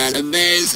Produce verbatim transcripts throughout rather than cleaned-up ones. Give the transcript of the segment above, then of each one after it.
and the bass.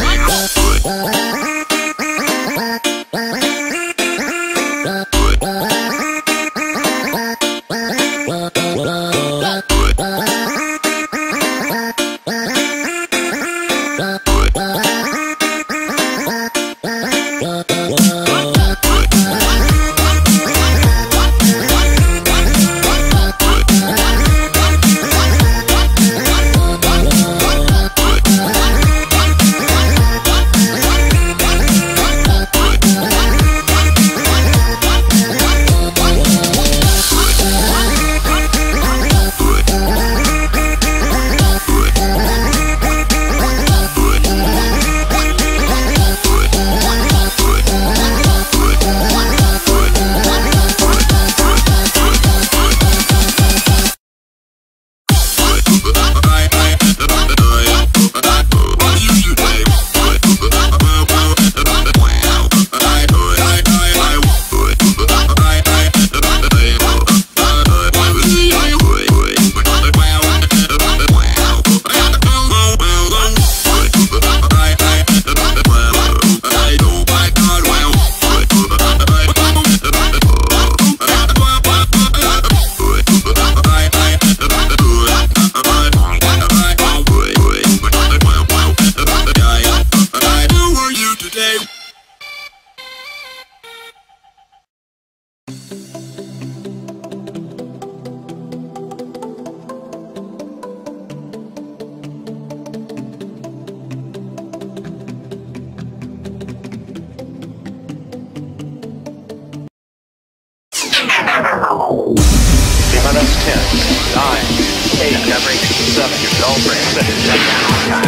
ten, nine, eight, seven, your bell ring set is set down.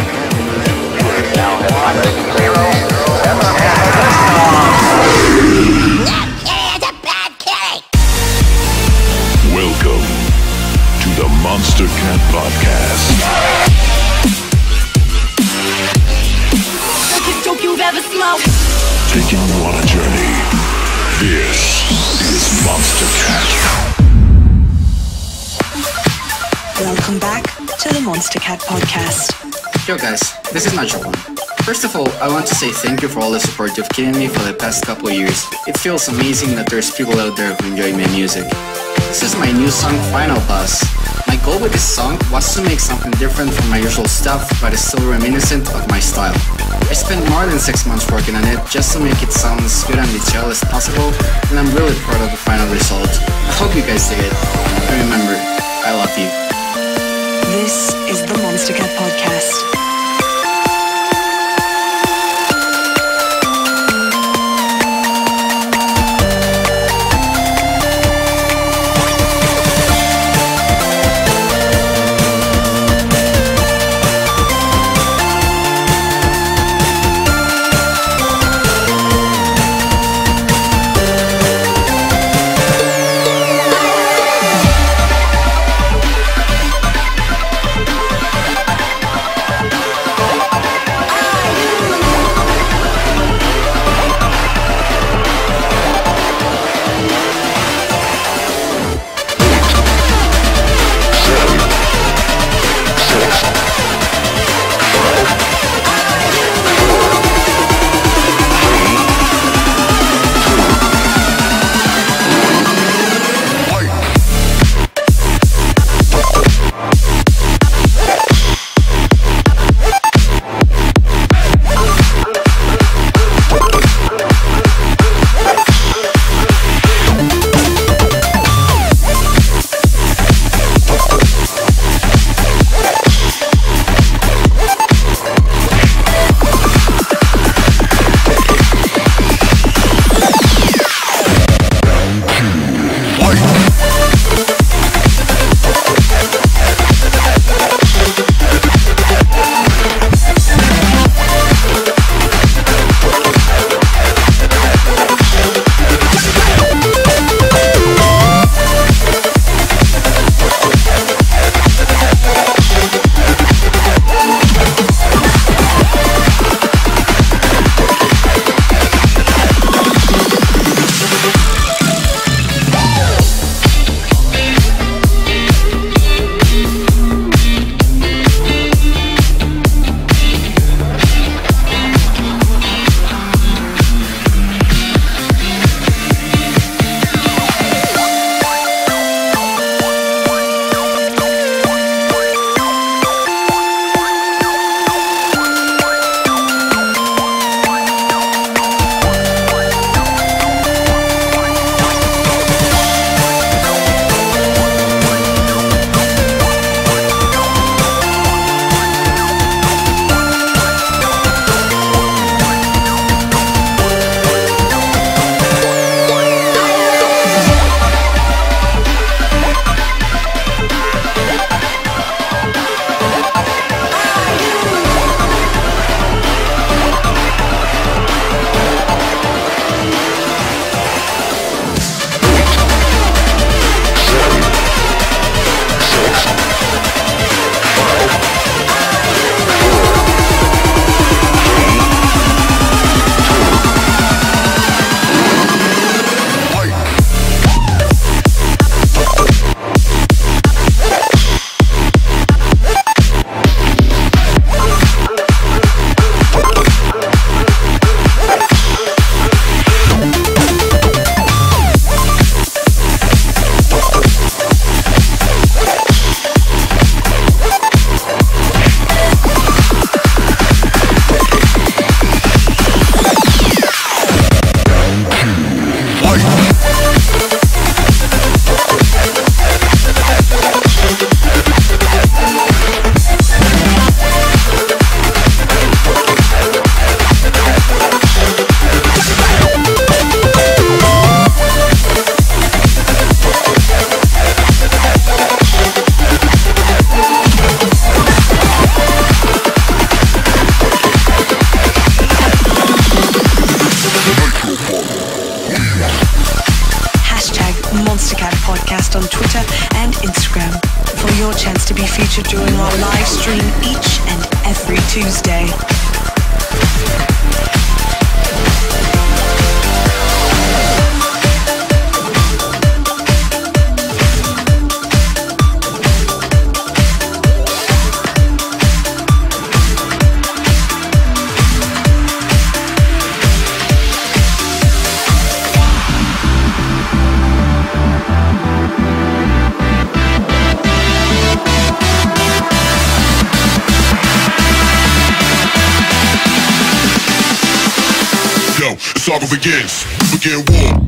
Now head on zero, That kid is a bad kid! Welcome to the Monster Cat Podcast. Biggest joke you've ever smoked. Taking you on a journey. This is Monster Cat. Welcome back to the Monster Cat Podcast. Yo guys, this is Nacho. First of all, I want to say thank you for all the support you've given me for the past couple of years. It feels amazing that there's people out there who enjoy my music. This is my new song, Final Boss. My goal with this song was to make something different from my usual stuff, but it's still reminiscent of my style. I spent more than six months working on it just to make it sound as good and detailed as possible, and I'm really proud of the final result. I hope you guys dig it. And remember, I love you. This is the Monster Cat Podcast. featured during our live stream each and every Tuesday. The saga begins. Begin war.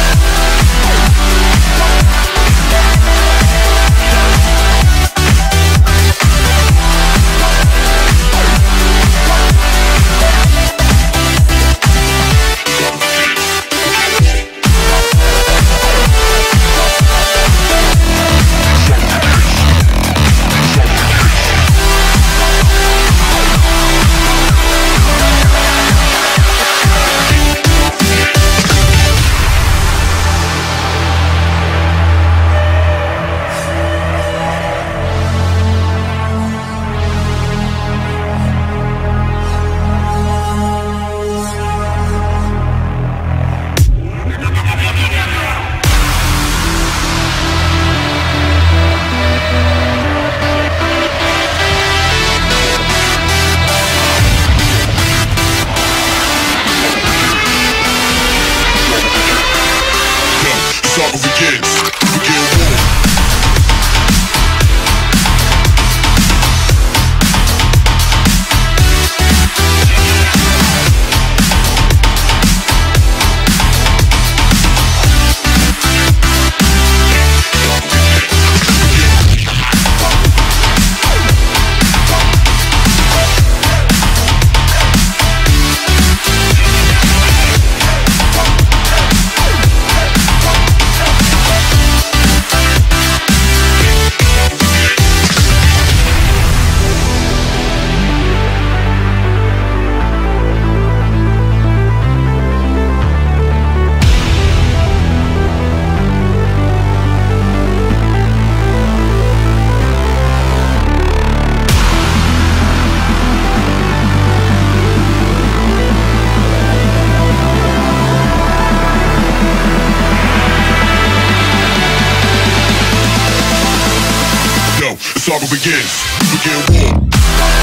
The saga begins. Begin war.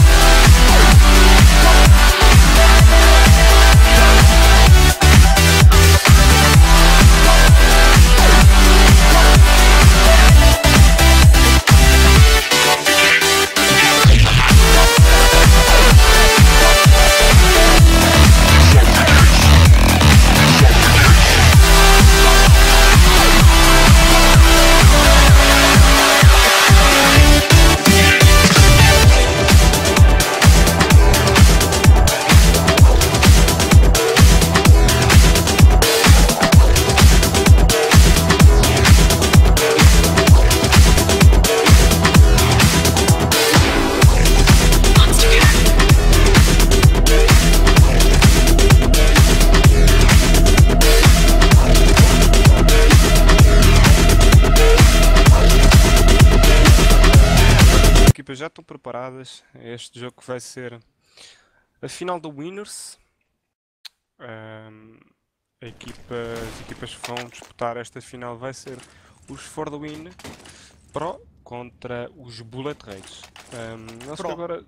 Já estão preparadas. Este jogo vai ser a final do Winners. Um, a equipa, as equipas que vão disputar esta final vai ser os For the Win Pro contra os Bullet Raids. Um, nós que agora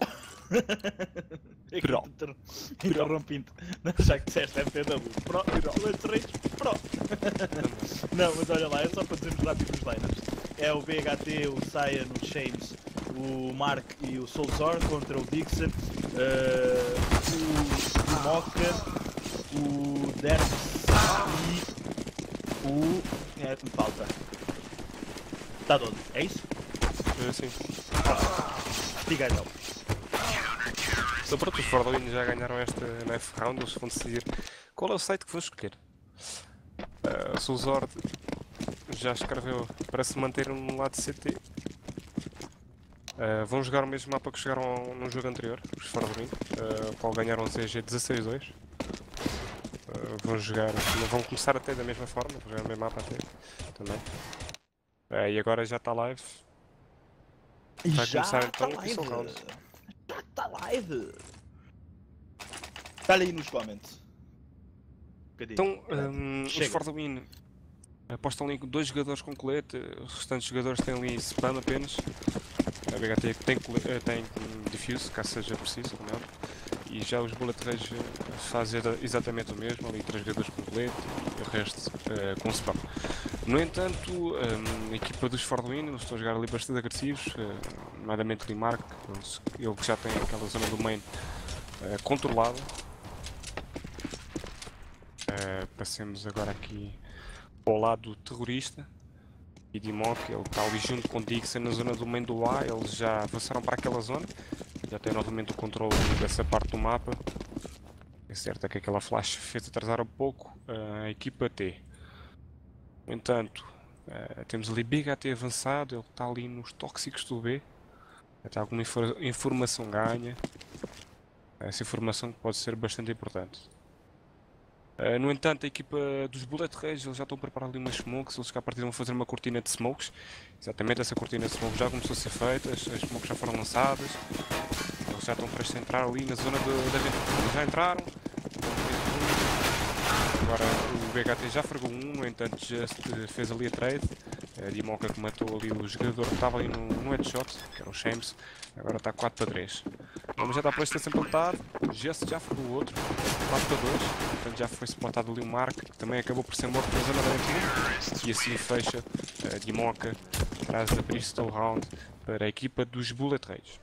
Pro. Interrompindo. Já que disseste M P W. Pro. Bullet Raids Pro. Não, mas olha lá, é só para dizermos rápido os liners. É o B H T, o Cyan, o Shames, o Mark e o Soulzor contra o Dixon, uh, o, o Mocha, o Derps e o... é que me falta. Está todo, é isso? É sim. Diga então. Então pronto, os For the Win já ganharam esta N F round, eles vão decidir qual é o site que vão escolher. Uh, o Soulzor já escreveu para se manter no lado de C T. Uh, vão jogar o mesmo mapa que jogaram no jogo anterior, os For the Win, uh, qual ganharam o Z G dezasseis dois. Uh, vão jogar, vão começar até da mesma forma, vão jogar o mesmo mapa até também. Uh, e agora já está live. E Vai já começar tá então o Pistol live. Round. Já tá live. Olha aí nos comments. Cadê? Então, Cadê? hum, os Chega. For the Win apostam ali com dois jogadores com colete, os restantes jogadores têm ali spam apenas. A B H T tem, cole- eh, tem hum, diffuse, caso seja preciso, como é óbvio. E já os Bullet Rage eh, fazem exa- exatamente o mesmo, ali três jogadores com colete e o resto eh, com spam. No entanto, hum, a equipa dos For the Win, eles estão a jogar ali bastante agressivos, eh, nomeadamente o Limark, eles- ele que já tem aquela zona do main eh, controlada. Uh, passemos agora aqui para o lado terrorista e Dimok, ele está ali junto com Dixon na zona do main do A, eles já avançaram para aquela zona, já tem novamente o controle dessa parte do mapa. É certo é que aquela flash fez atrasar um pouco uh, a equipa T. No entanto, uh, temos ali B H T avançado, ele está ali nos tóxicos do B, até alguma infor informação ganha, essa informação pode ser bastante importante. Uh, no entanto, a equipa dos Bullet Rage, eles já estão a preparar ali umas smokes, eles cá a partir vão fazer uma cortina de smokes. Exatamente, essa cortina de smokes já começou a ser feita, as, as smokes já foram lançadas. Eles já estão prestes a entrar ali na zona de- da aventura. Já entraram. Agora o B H T já fregou um, no entanto Just fez ali a trade. A Dimoka que matou ali o jogador que estava ali no, no headshot, que era o Shames. Agora está quatro para três. Vamos já está prestes a se implantar. Just já fregou o outro. quatro para dois. Portanto já foi spotado ali o Mark, que também acabou por ser morto na zona da aventura. E assim fecha a Dimoka atrás da Pistol Round para a equipa dos Bullet Rage.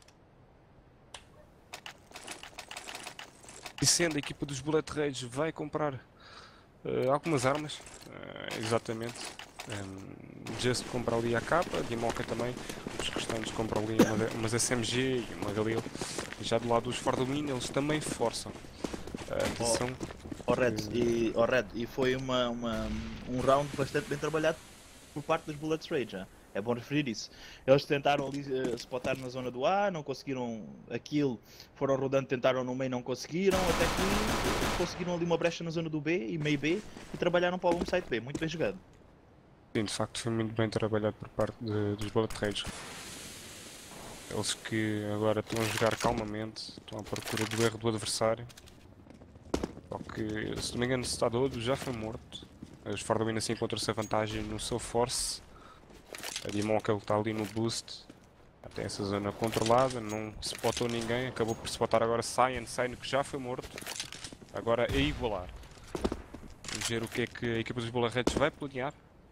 E sendo a equipa dos Bullet Rage vai comprar uh, algumas armas, uh, exatamente. Um, Just compra ali a capa, a Dimoka também, os restantes compram ali uma, umas S M G e uma Galil. Já do lado dos For the Win eles também forçam. Uh, atenção. Oh, Red, e, oh, Red, e foi uma, uma, um round bastante bem trabalhado por parte dos Bullet Rage, já. É bom referir isso. Eles tentaram ali uh, spotar na zona do A, não conseguiram aquilo, foram rodando, tentaram no meio, não conseguiram, até que conseguiram ali uma brecha na zona do B e meio B e trabalharam para o home site B. Muito bem jogado. Sim, de facto foi muito bem trabalhado por parte de, dos Bullet Rage. Eles que agora estão a jogar calmamente, estão à procura do erro do adversário. Só que, se não me engano, se está doido, já foi morto. Os For the Win assim encontram-se a vantagem no seu force. A Dimoka está ali no boost. Até essa zona controlada, não spotou ninguém. Acabou por spotar agora Cyan, Cyan que já foi morto. Agora é igualar. Vamos ver o que é que a equipa dos Bullet Rage vai planear.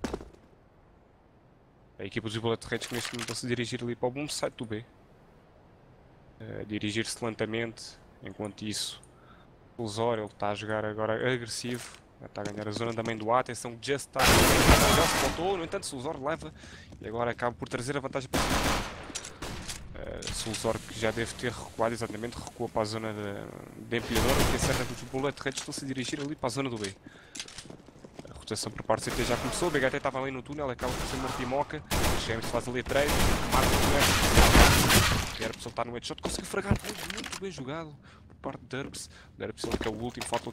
A equipa dos Bullet Rage que neste momento está-se a dirigir ali para o boom site do B. Uh, Dirigir-se lentamente, enquanto isso o Zor ele está a jogar agora agressivo. Está a ganhar a zona também do A, atenção, Just está já se voltou, no entanto Sulzor leva e agora acaba por trazer a vantagem para si. Uh, Sulzor que já deve ter recuado, exatamente, recua para a zona de, de empilhador, que é certo que os Bullet Rage estão-se a dirigir ali para a zona do B. A rotação por parte do C T já começou, o B H T estava ali no túnel, acaba por ser morto Dimoka, o Shames faz ali a trade, marca o Derps, está no headshot, conseguiu fragar, muito bem jogado por parte de Derps, Derps ele que é o último, falta o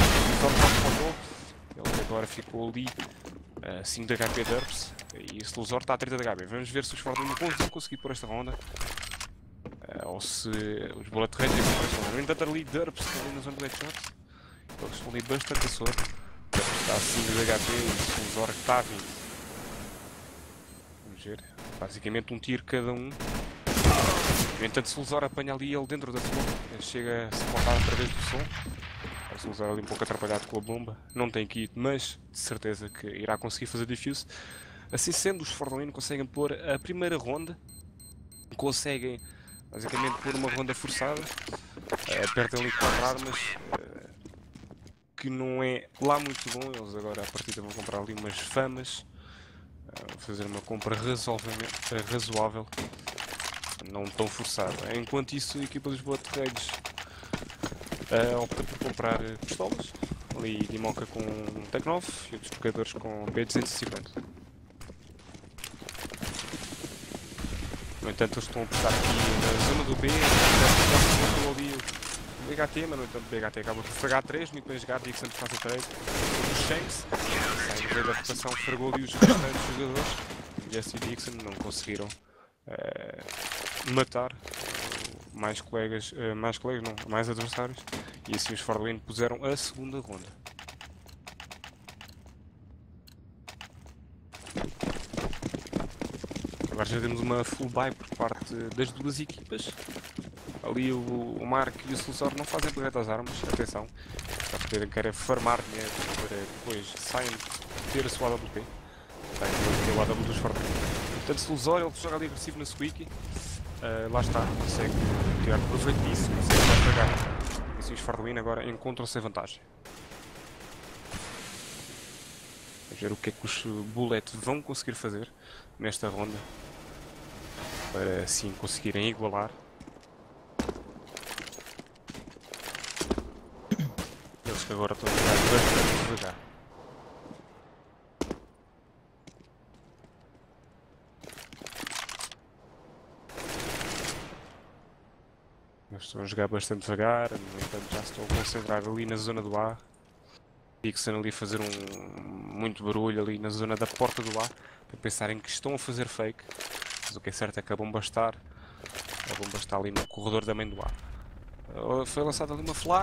ele agora ficou ali uh, cinco de H P Derps e esse Luzor está a trinta de H P. Vamos ver se os For the Win vão conseguir por esta ronda uh, ou se os Bullet Rage vão por esta ronda. No entanto ali Derps está ali na zona do headshot, eles estão ali bastante a sorte. Derps está a cinco de H P e o Luzor está a vinte. Vamos ver, basicamente um tiro cada um. No entanto, se o Luzor apanha ali ele dentro da smoke, chega a se montar através do som. Se o Luzor ali um pouco atrapalhado com a bomba, não tem kit, mas de certeza que irá conseguir fazer defuse. Assim sendo, os For the Win conseguem pôr a primeira ronda, conseguem basicamente pôr uma ronda forçada, uh, perdem ali quatro armas, uh, que não é lá muito bom. Eles agora à partida vão comprar ali umas famas, uh, fazer uma compra razoavelmente, uh, razoável. Não tão forçado. Enquanto isso, a equipa dos Bullet Rage uh, opta por comprar uh, pistolas. Ali Dimoka com Tec nove e outros jogadores com P duzentos e cinquenta. No entanto, eles estão a apostar aqui na zona do B. Já ali o B H T, mas no entanto o B H T acaba por fragar três. Muito bem jogado, Dixon faz a trade. O Shanks, sai no meio da rotação, fragou ali os restantes jogadores. Jesse e Dixon não conseguiram uh, matar uh, mais colegas, uh, mais colegas não, mais adversários, e assim os Fordwin puseram a segunda ronda. Agora já temos uma full buy por parte das duas equipas. Ali o, o Mark e o Slusor não fazem projeto às armas, atenção, para poderem querer farmar dinheiro para depois saem ter a sua A W P. Tem o A W dos Fordwin. Portanto, Slusor ele joga ali agressivo na Squeaky, uh, lá está, consegue tirar proveito disso, consegue mais pagar. E assim os Fordwin agora encontram-se em vantagem. Vamos ver o que é que os Bullet vão conseguir fazer nesta ronda para assim conseguirem igualar. Eles que agora estão a jogar bastante devagar. Eles estão a jogar bastante devagar, no entanto já estão a concentrar ali na zona do A. Dixon ali a fazer um muito barulho ali na zona da porta do A, para pensarem que estão a fazer fake. Mas o que é certo é que a bomba está, a bomba está ali no corredor também do A. Foi lançada ali uma flash.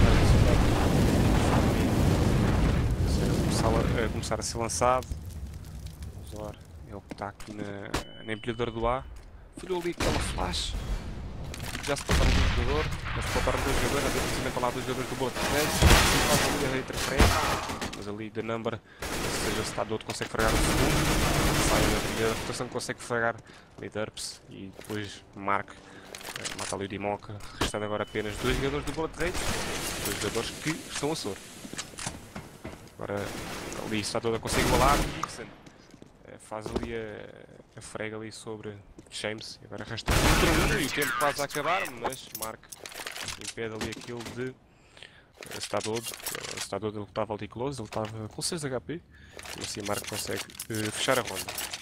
A começar a ser lançado. Vamos lá, ele que está aqui na, na empilhadora do A. Falhou ali aquela flash. Já se passaram dois jogadores, mas se passaram dois jogadores, havia precisamente lá dois jogadores do Bullet Red, faz ali a interferência, mas ali The Number, ou seja, o Stadot consegue fregar o segundo, sai na primeira rotação, consegue fregar ali Derps e depois Mark mata ali o Dimoka, restando agora apenas dois jogadores do Bullet Red, dois jogadores que estão a soro. Agora ali Stadot consegue igualar, Dixon faz ali a, a frega ali sobre Shames, agora resta um e o tempo quase a acabar, mas Mark impede ali aquilo de Stadod, Stadod ele estava ali close, ele estava com seis H P, e assim Mark consegue uh, fechar a ronda.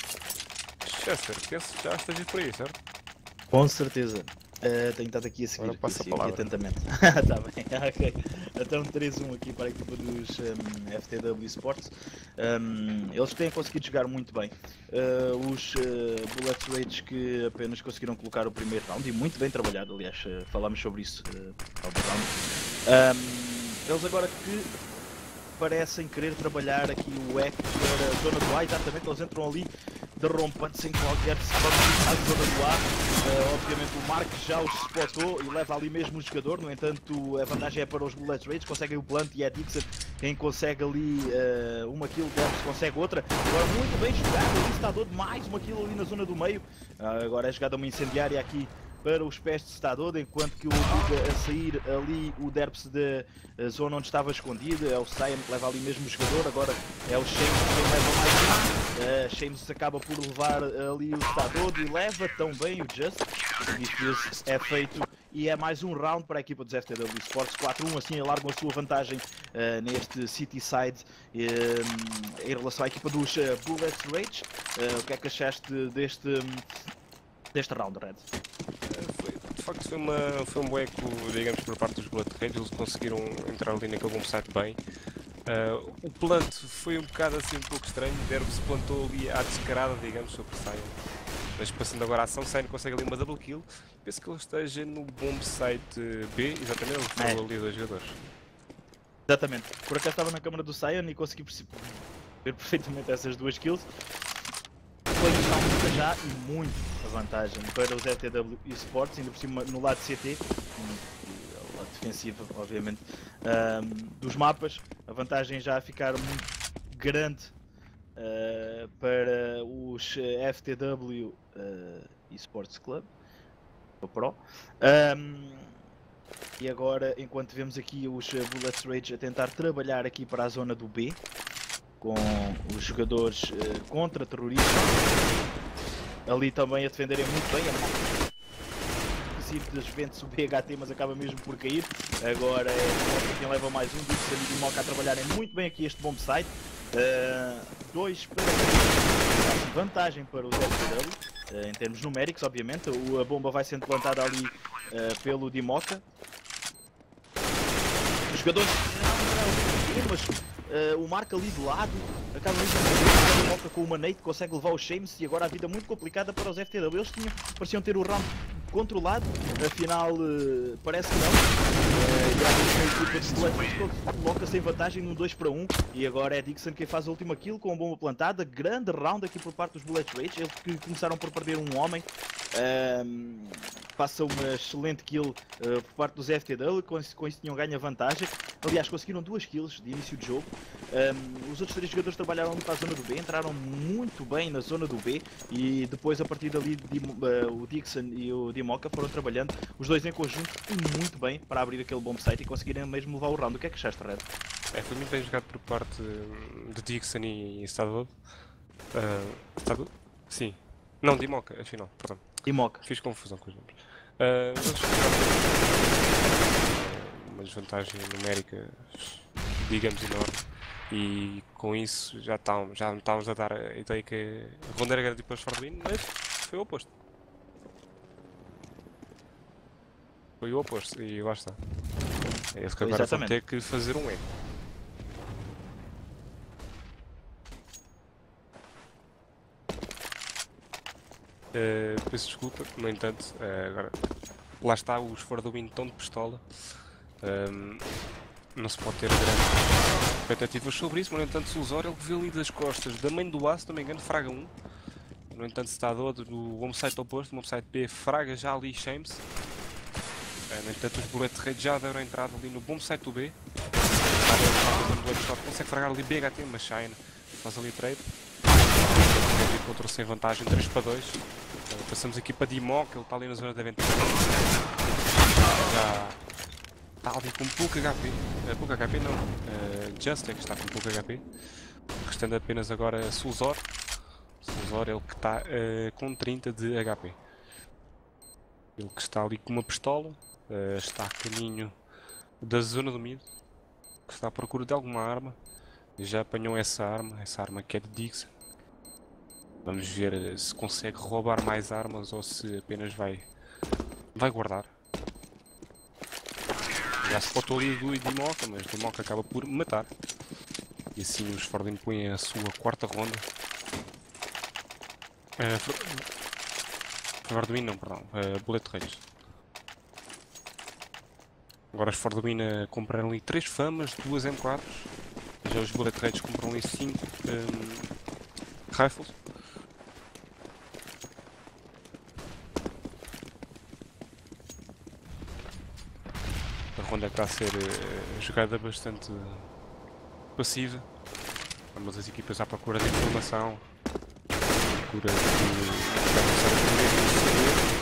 Chester, penso que já esteja por aí, certo? Com certeza. Uh, tenho estado aqui a seguir, Agora passa aqui, a palavra. aqui atentamente. Está bem, ok. Então três um aqui para a equipa dos um, F T W Sports. Um, eles têm conseguido jogar muito bem. Uh, os uh, Bullet Rage que apenas conseguiram colocar o primeiro round e muito bem trabalhado, aliás, uh, falámos sobre isso uh, ao round. Um, eles agora que parecem querer trabalhar aqui o E C para a zona do A, exatamente, eles entram ali derrompendo sem qualquer spot à zona do A. Uh, obviamente o Mark já os spotou e leva ali mesmo o jogador, no entanto a vantagem é para os Bullet Rage, conseguem o plant e é Dixon quem consegue ali uh, uma kill, Debs consegue outra. Agora muito bem jogado, ali está dando mais uma kill ali na zona do meio. Uh, agora é jogada uma incendiária aqui para os pés de Stadod, enquanto que o obriga a sair ali o Derps da zona onde estava escondido. É o Cyan que leva ali mesmo o jogador, agora é o Shames quem leva mais um. Uh, Shames acaba por levar ali o Stadod e leva tão bem o Just. O defuse é feito e é mais um round para a equipa dos F T W Sports. quatro a um, assim alargam a sua vantagem uh, neste City Side uh, em relação à equipa dos uh, Bullet Rage. Uh, o que é que achaste deste, deste round, Red? Foi, de facto foi, uma, foi um bom eco, digamos, por parte dos Bullet Rage, eles conseguiram entrar ali naquele bom site bem. Uh, o planto foi um bocado assim um pouco estranho, o Derby se plantou ali à descarada, digamos, sobre Sion. Mas passando agora a ação, Sion consegue ali uma double kill. Penso que ele esteja no bomb site B, exatamente, ele falou é. ali dois jogadores. Exatamente, por acaso estava na câmara do Sion e consegui ver perfeitamente essas duas kills. Foi muita já e muito a vantagem para os F T W Esports, ainda por cima no lado C T, o lado defensivo obviamente, um, dos mapas, a vantagem já a ficar muito grande uh, para os F T W uh, Esports Club, o Pro. Um, e agora, enquanto vemos aqui os Bullet Rage a tentar trabalhar aqui para a zona do B, com os jogadores uh, contra-terroristas ali também a defenderem muito bem. Das Juventus o B H T, mas acaba mesmo por cair. Agora é quem leva mais um, Dixon e Dimoka a trabalharem muito bem aqui este bomb site. Uh, dois para vantagem para os F T W, uh, em termos numéricos, obviamente. O, a bomba vai sendo plantada ali uh, pelo Dimoka. Os jogadores não, não, mas uh, o Mark ali de lado, acaba ali de volta com uma Nate, consegue levar o Sheamus e agora a vida muito complicada para os F T W. Eles tinham, pareciam ter o round controlado, afinal uh, parece que não. Uh, e a equipa de Sludge coloca-se em vantagem num dois para um e agora é Dixon quem faz a última kill com a bomba plantada. Grande round aqui por parte dos Bullet Rage, eles que começaram por perder um homem. Um, passa uma excelente kill uh, por parte dos F T W, com isso, com isso tinham ganho a vantagem. Aliás, conseguiram duas kills de início de jogo. Um, os outros três jogadores trabalharam ali para a zona do B, entraram muito bem na zona do B e depois a partir dali uh, o Dixon e o Dimoka foram trabalhando, os dois em conjunto, e muito bem para abrir aquele bomb site e conseguirem mesmo levar o round. O que é que achaste, Red? É, foi muito bem jogado por parte de Dixon e Stadwood. Uh, Stadwood? Sim. Não, Dimoka, afinal, perdão. Dimoka. Fiz confusão com os nomes. Uh, eles uma desvantagem numérica, digamos, enorme. E com isso já estávamos, já estávamos a dar a ideia que a ronda era grande para os Fordwin, mas foi o oposto. Foi o oposto e lá está. É isso que agora Exatamente. vão ter que fazer um erro. Uh, peço desculpa, no entanto, uh, agora lá está, os Fordwin estão de pistola. Um, não se pode ter grandes expectativas sobre isso, mas no entanto Sulzor ele viu ali das costas da mãe do aço, se não me engano, fraga um. No entanto está do outro, do home site oposto, no home site B, fraga já ali Shames. Uh, no entanto os Bullet Rage já deram entrada ali no bom site do B. Consegue fragar ali B H T, uma Shine, faz ali trade. Encontrou-se em vantagem três para dois. Uh, passamos aqui para Dimoka, ele está ali na zona da ventana. Já está ali com pouco H P. Uh, pouco H P não. Uh, Just é que está com pouco H P. Restando apenas agora Sulzor. Sulzor ele que está uh, com trinta de H P. Ele que está ali com uma pistola. Uh, está a caminho da zona do mid. Que está à procura de alguma arma. Já apanhou essa arma. Essa arma que é de Dixon. Vamos ver se consegue roubar mais armas ou se apenas vai, vai guardar. Já se botou ali do Dimoka, mas Dimoka acaba por matar. E assim os Fordwin põem a sua quarta ronda. Uh, Fordwin não, perdão. Uh, Bullet Rage. Agora os Fordwin uh, compraram ali três famas, duas M quatro. Já os Bullet Rage compram ali cinco um, rifles. A ronda está a ser uh, jogada bastante passiva. Ambas as equipas à procura de informação, à procura de avançar a poder.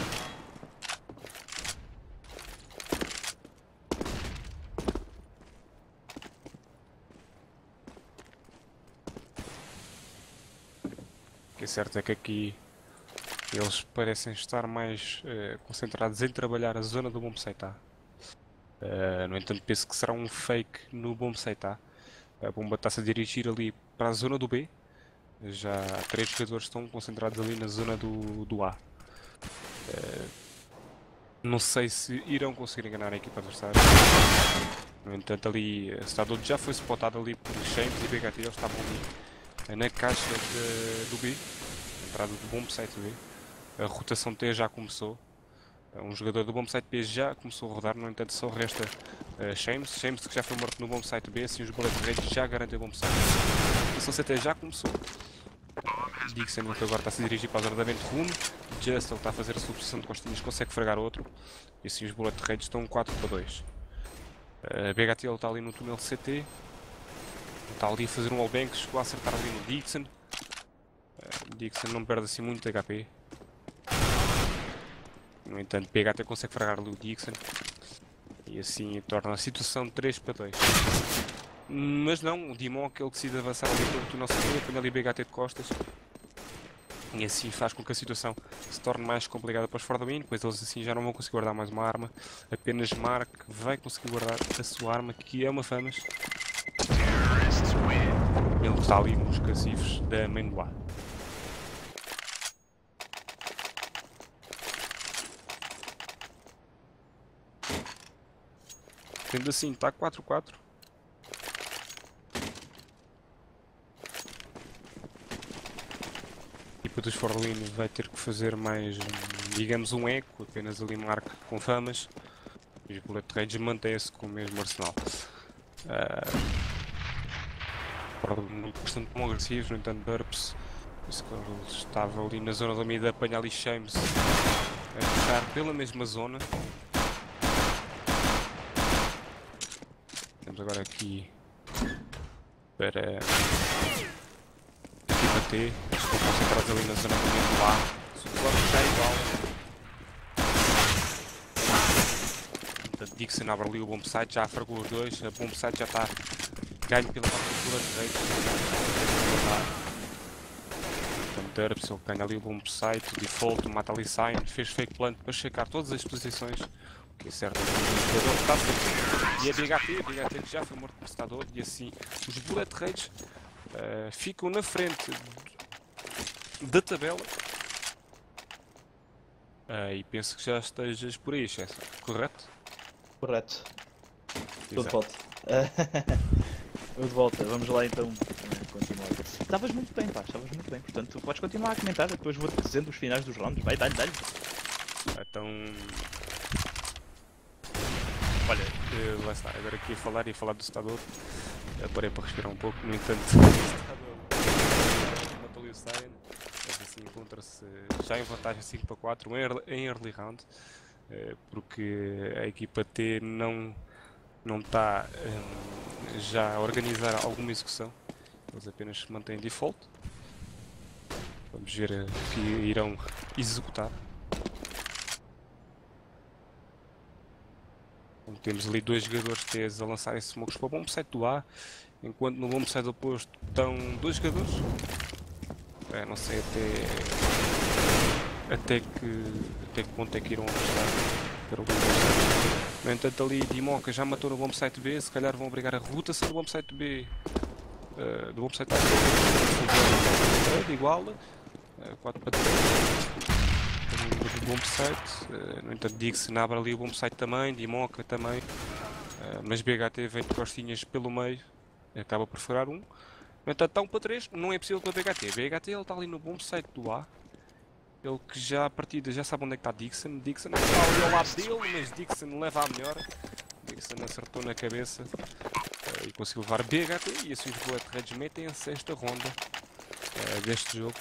O que é certo é que aqui eles parecem estar mais uh, concentrados em trabalhar a zona do bomb site A. Uh, no entanto, penso que será um fake no bomb site A. A bomba está-se a dirigir ali para a zona do B. Já três jogadores estão concentrados ali na zona do, do A. Uh, não sei se irão conseguir enganar a equipa adversária. No entanto, ali o Stadwood já foi spotado ali por Shames e B H T. Eles estavam ali na caixa de, do B. Entrada do bomb site B. A rotação T já começou. Um jogador do bomb site B já começou a rodar, no entanto só resta uh, Shames. Shames que já foi morto no bomb site B, assim os Bullet Rage já garantem o bomb site. A ação C T já começou. Dixon que agora está a se dirigir para a zona da vent room. Just ele está a fazer a substituição de costinhas, consegue fregar outro. E assim os Bullet Rage estão quatro para dois. A uh, B H T ele está ali no túnel C T. Está ali a fazer um wallbang, chegou a acertar ali no Dixon. Uh, Dixon não perde assim muito H P. No entanto, B H T consegue fragar ali o Dixon. E assim torna a situação três para dois. Mas não, o Dimoka ele decide avançar ali pelo túnel C T, põe ali B H T de costas. E assim faz com que a situação se torne mais complicada para os Fordwin, pois eles assim já não vão conseguir guardar mais uma arma. Apenas Mark vai conseguir guardar a sua arma, que é uma Famas. Ele está ali nos cacifes da main do A. Sendo assim, está quatro a quatro. dos Forlino vai ter que fazer mais, digamos, um eco, apenas ali marca com famas. E os Bullet Rage mantém-se com o mesmo arsenal. Uh, bastante bom agressivos, no entanto, Burps. Ele estava ali na zona do mid, apanha ali Shames a puxar pela mesma zona. Temos agora aqui para a equipa T, estão concentrados ali na zona do mid lá. Se o plano está igual. Portanto, Dixon abre ali o bombsite, já fragou os dois, a bombsite já está ganho pela parte do Bullet Rage. Derps, ele ganha ali o bombsite, o default, mata ali Sign, fez fake plant para checar todas as posições. O que é certo, o jogador está certo. E a B H T, a B H T que já foi morto por Stador, e assim os Bullet Rage uh, ficam na frente da tabela. Uh, e penso que já estejas por aí, Chessa, correto? Correto. Estou de Exato. volta. Eu de volta, vamos lá então continuar. Estavas muito bem, pá, estavas muito bem, portanto podes continuar a comentar, depois vou-te dizendo os finais dos rounds, vai, dá-lhe, dá-lhe. Então. Olha, eh, lá está, agora aqui a falar e a falar do Stador. Parei para respirar um pouco, no entanto, o Stador matou ali o Cyan, mas assim encontra-se já em vantagem cinco para quatro em early, em early round, eh, porque a equipa T não. não está um, já a organizar alguma execução, eles apenas se mantêm default. Vamos ver o que irão executar. Então, temos ali dois jogadores T a lançarem smokes para o bombsite do A, enquanto no bombsite oposto estão dois jogadores. É, não sei até, até, que, até que ponto é que irão apostar para o bombsite. No entanto, ali Dimoca já matou no bombsite B, se calhar vão obrigar a rotação do bombsite B, uh, do bombsite A, igual, uh, quatro para três, do bombsite, uh, no entanto Dixon abre ali o bombsite também, Dimoca também, uh, mas B H T vem de costinhas pelo meio, acaba por furar um. No entanto, está um para três, não é possível para B H T, B H T ele está ali no bombsite do A. Ele que já à partida já sabe onde é que está Dixon. Dixon não está ali ao lado dele, mas Dixon leva a melhor. Dixon acertou na cabeça uh, e conseguiu levar B H T. E assim os Bullet Rage metem a sexta ronda uh, deste jogo.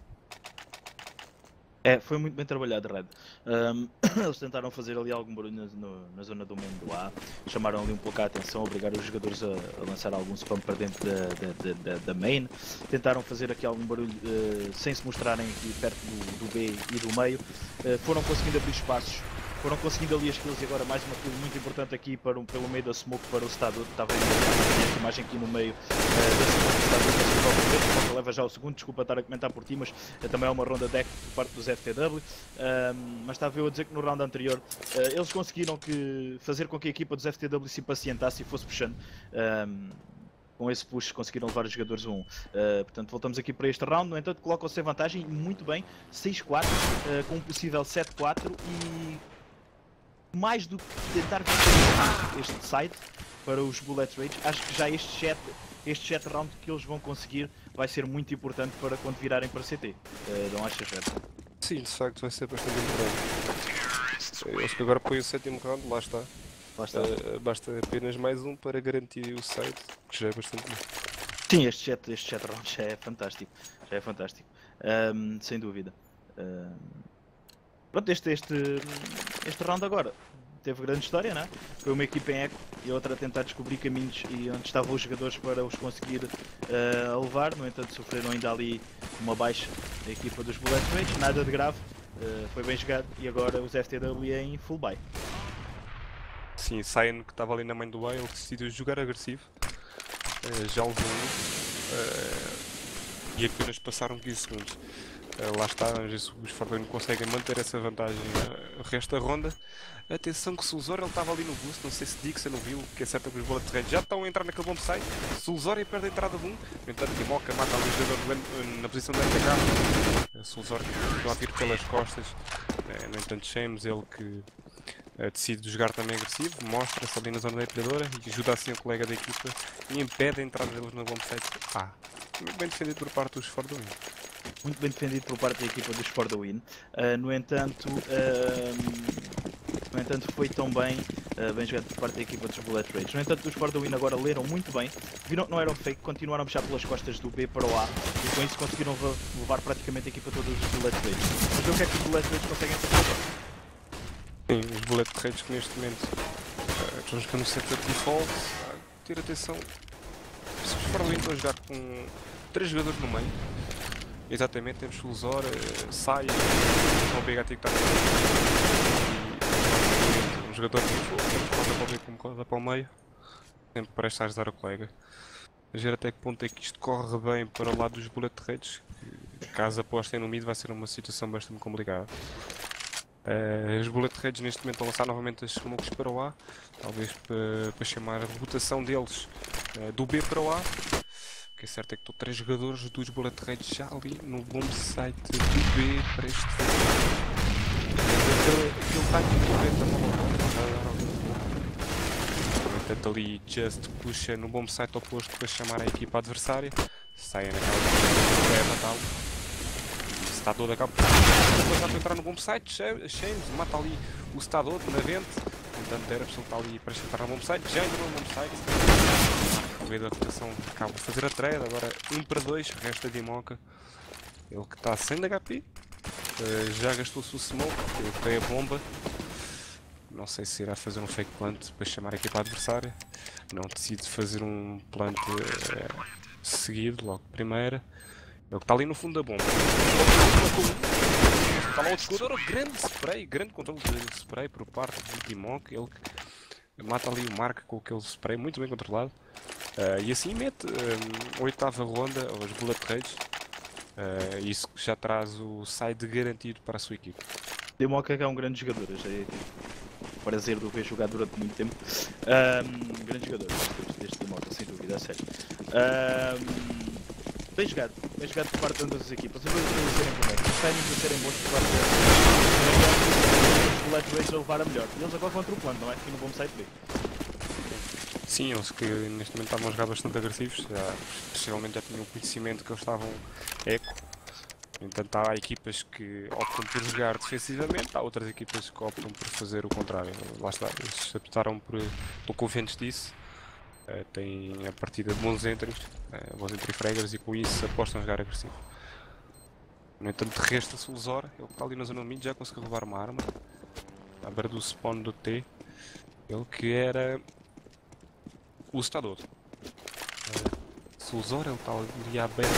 É, foi muito bem trabalhado, Red. Um, eles tentaram fazer ali algum barulho na, no, na zona do main do A, chamaram ali um pouco a atenção, obrigaram os jogadores a, a lançar algum spam para dentro da, da, da, da main, tentaram fazer aqui algum barulho uh, sem se mostrarem aqui perto do, do B e do meio, uh, foram conseguindo abrir espaços, foram conseguindo ali as kills e agora mais uma kill muito importante aqui para um, pelo meio da smoke para o Stador, estava a esta imagem aqui no meio uh, da smoke, o Stador leva já o segundo, desculpa estar a comentar por ti, mas uh, também é uma ronda deck por parte dos F T W, uh, mas estava eu a dizer que no round anterior uh, eles conseguiram que fazer com que a equipa dos F T W se impacientasse e fosse puxando. Um, com esse push conseguiram levar os jogadores a um. Uh, portanto, voltamos aqui para este round. No entanto, colocam-se em vantagem muito bem, seis quatro, uh, com um possível sete quatro e mais do que tentar vencer este side para os Bullet Rage, acho que já este chat, este chat round que eles vão conseguir vai ser muito importante para quando virarem para C T. Uh, não achas, certo? Sim, de facto vai ser bastante importante. Eles que agora põem o sétimo round, lá está. Lá está. Uh, basta apenas mais um para garantir o side, que já é bastante bom. Sim, este chat, este chat round já é fantástico. Já é fantástico. Um, sem dúvida. Um, pronto, este, este, este round agora teve grande história, né? Foi uma equipa em eco e outra a tentar descobrir caminhos e onde estavam os jogadores para os conseguir uh, levar. No entanto, sofreram ainda ali uma baixa da equipa dos Bullet Rage, nada de grave, uh, foi bem jogado e agora os F T W em full buy. Sim, Cyan que estava ali na mãe do A, ele decidiu jogar agressivo, uh, já levou um, uh, e apenas passaram quinze segundos. Uh, lá está, vamos ver se os Forlino conseguem manter essa vantagem uh, o resto da ronda. Atenção que Sulzor ele estava ali no boost, não sei se Dixon não viu, que é certo que os Bullet Rage já estão a entrar naquele bombsite. Sulzor e perde a entrada de um, no entanto Dimoca mata ali o jogador na posição da R T K. Uh, Sulzor continua a vir pelas costas, uh, no entanto Shames ele que uh, decide jogar também agressivo, mostra-se ali na zona da empilhadora e ajuda assim o colega da equipa e impede a entrada deles no bombsite. Ah, muito bem defendido por parte dos Forlino. muito bem defendido por parte da equipa dos For the Win. Uh, no entanto, uh, no entanto foi tão bem, uh, bem jogado por parte da equipa dos Bullet Rage. No entanto, os For the Win agora leram muito bem, viram que não eram fake, continuaram a puxar pelas costas do B para o A e com isso conseguiram levar praticamente a equipa toda dos Bullet Rage. Mas o que é que os Bullet Rage conseguem fazer? Sim, os Bullet Rage que neste momento uh, estão jogando no setup default, uh, ter atenção, se os For the Win estão a jogar com três jogadores no meio. Exatamente, temos Sulzor, uh, Sai, o B H T que está e um jogador que corda para o B como corda para o meio, sempre prestes a ajudar o colega. A ver até que ponto é que isto corre bem para o lado dos Bullet Rage, que caso apostem no mid vai ser uma situação bastante complicada. Uh, os Bullet Rage neste momento estão a lançar novamente as smokes para o A, talvez para, para chamar a rotação deles uh, do B para o A. O que é certo é que estão três jogadores dos Bullet Rage já ali no bomb site do B para este aquele time do B está no ali just puxa no bomb site oposto para chamar a equipa adversária, saia naquela vai matá-lo. Está todo acaba depois vai entrar no bomb site, Shames mata ali o Stador na vente, portanto era a pessoa que está ali para entrar no bomb site, já entrou no bomb site. O meio da rotação acaba de fazer a trade, agora um para dois, resta de Moca. Ele que está sem H P, uh, já gastou-se o smoke, ele tem a bomba. Não sei se irá fazer um fake plant para chamar a equipa adversária. Não decide fazer um plant uh, seguido, logo primeira. Ele que está ali no fundo da bomba. Está lá outro jogador, grande spray, grande controle de spray por parte do Dimok. Ele que mata ali o Mark com aquele spray muito bem controlado. Uh, e assim mete um, a oitava ronda aos Bullet Rage. Uh, isso já traz o side garantido para a sua equipe. Demoka é um grande jogador, já é o prazer de o ver jogar durante muito tempo. Um, grande jogador, deste Demoka, sem dúvida, a sério. Um, bem jogado, bem jogado por parte de ambas as equipas. Eu vou dizer serem bonecos, os timings a serem bons por parte dos Bullet Rage a levar a melhor. E eles agora vão atropelando, não é? Aqui no bom site B. Sim, eles que neste momento estavam a jogar bastante agressivos, já, possivelmente já tinham conhecimento que eles estavam eco. No entanto, há equipas que optam por jogar defensivamente, há outras equipas que optam por fazer o contrário. Lá está, eles optaram por, por confiantes disso, uh, têm a partida de bons entries, uh, bons entry fraggers e com isso apostam a jogar agressivo. No entanto, resta Sulzor, ele que está ali na zona do mid, já conseguiu levar uma arma, à beira do spawn do T, ele que era o Stador. Uh, Sulzor, ele está ali à beira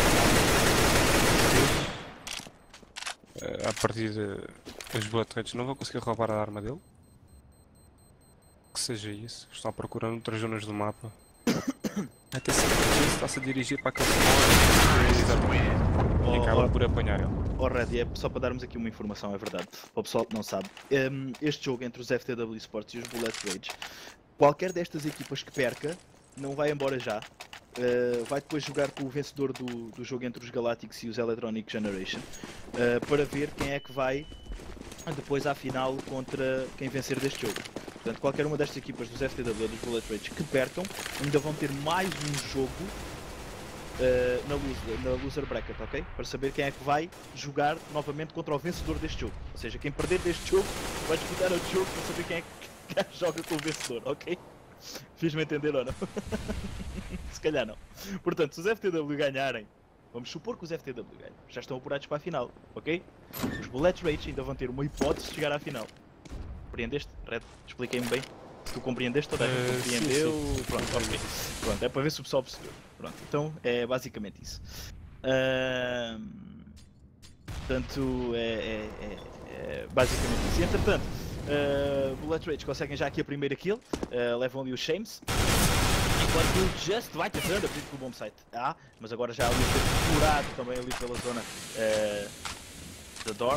uh, a partir de os Bullet Rage não vão conseguir roubar a arma dele. Que seja isso, estão procurando outras zonas do mapa. Atenção, ele está-se a dirigir para aquele spawn e acaba por apanhar ele. Oh Red, é só para darmos aqui uma informação, é verdade, para o pessoal que não sabe. Um, este jogo entre os F T W Sports e os Bullet Rage, qualquer destas equipas que perca, não vai embora já. Uh, vai depois jogar com o vencedor do, do jogo entre os Galactics e os Electronic Generation uh, para ver quem é que vai depois à final contra quem vencer deste jogo. Portanto, qualquer uma destas equipas dos F T W ou dos Bullet Rage que percam, ainda vão ter mais um jogo uh, na, loser, na loser bracket, ok? Para saber quem é que vai jogar novamente contra o vencedor deste jogo. Ou seja, quem perder deste jogo vai disputar outro jogo para saber quem é que joga com o vencedor, ok? Fiz-me entender ou não? Se calhar não. Portanto, se os F T W ganharem, vamos supor que os F T W ganham, já estão apurados para a final, ok? Os Bullet Rage ainda vão ter uma hipótese de chegar à final. Compreendeste? Red, expliquei-me bem. Se tu compreendeste, toda a gente uh, compreendeu. Sim, sim. Pronto, ok. Pronto, é para ver se o pessoal percebeu. Pronto, então é basicamente isso. Uh... Portanto, é, é, é, é basicamente isso. E entretanto, uh, Bullet Rage conseguem já aqui a primeira kill, uh, levam ali os Shames. Enquanto o Just vai tentando abrir pelo bomb site. Ah, mas agora já ali foi curado também ali pela zona uh, da Door.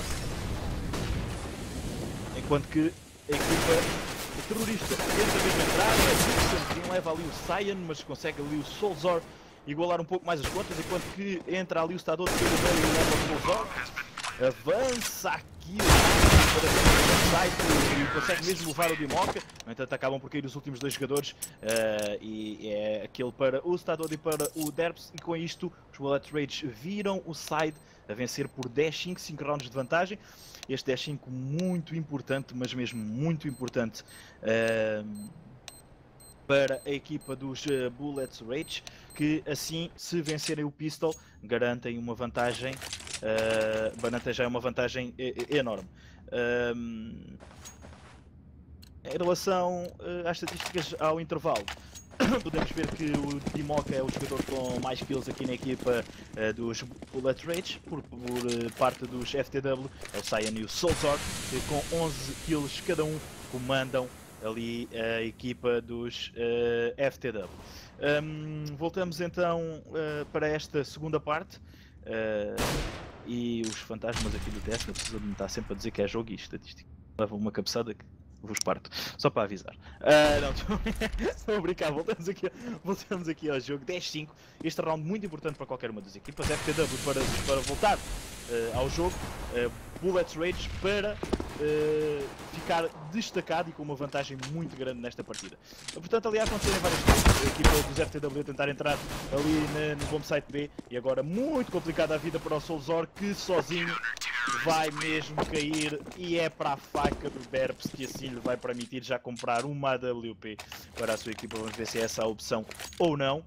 Enquanto que a equipa terrorista tenta mesmo entrar, é quem leva ali o Cyan, mas consegue ali o Sulzor igualar um pouco mais as contas, enquanto que entra ali o Stador pelo meio e leva o Sulzor. Avança aqui para o site e consegue mesmo levar o Demoka. No entanto, acabam por cair os últimos dois jogadores uh, e é aquele para o Stador e para o Derbs. E com isto, os Bullet Rage viram o side a vencer por dez a cinco, cinco rounds de vantagem. Este dez a cinco muito importante, mas mesmo muito importante uh, para a equipa dos uh, Bullets Rage, que assim, se vencerem o Pistol, garantem uma vantagem, uh, garantem já uma vantagem enorme. Uh, em relação uh, às estatísticas ao intervalo, podemos ver que o Dimoka é o jogador com mais kills aqui na equipa uh, dos Bullet Rage, por, por uh, parte dos F T W, é o Cyan e o Solzor, que com onze kills cada um comandam ali a equipa dos uh, F T W. Um, voltamos então uh, para esta segunda parte. Uh, e os fantasmas aqui do Tesla precisam de me estar sempre a dizer que é jogo e estatística. Levam uma cabeçada que vos parto, só para avisar. Uh, não, estou a brincar, voltamos aqui, voltamos aqui ao jogo dez a cinco. Este round muito importante para qualquer uma das equipas. F T W para, para voltar uh, ao jogo, uh, Bullets Rage para uh, ficar destacado e com uma vantagem muito grande nesta partida. Portanto, ali a acontecerem várias coisas. A equipa dos F T W a tentar entrar ali na, no bombsite B, e agora muito complicada a vida para o Solzor, que sozinho vai mesmo cair, e é para a faca do Berps, que assim lhe vai permitir já comprar uma A W P para a sua equipa. Vamos ver se é essa a opção ou não.